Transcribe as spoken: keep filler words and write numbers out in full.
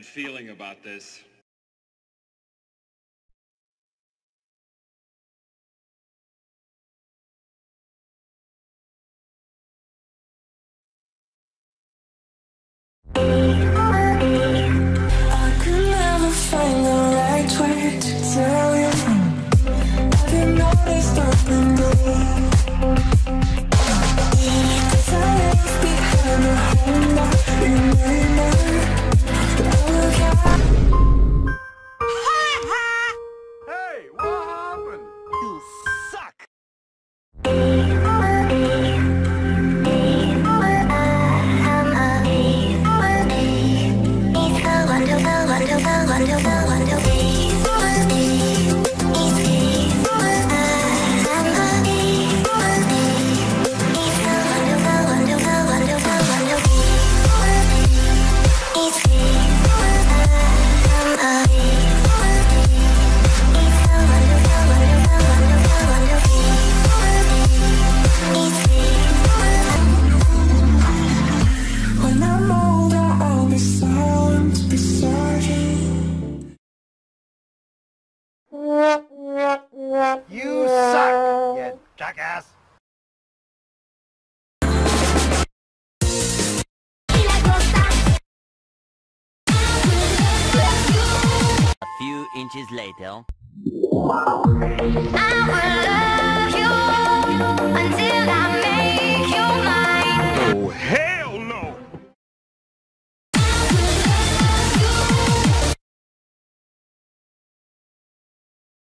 bad feeling about this. I could never find the right way to tell you. Have you noticed something new? Cause I left behind a home that you may know. Look out. Hey, what happened? You suck! When I'm older, I'll be silent beside you. You suck, you jackass! A few inches later. I will love you until I'm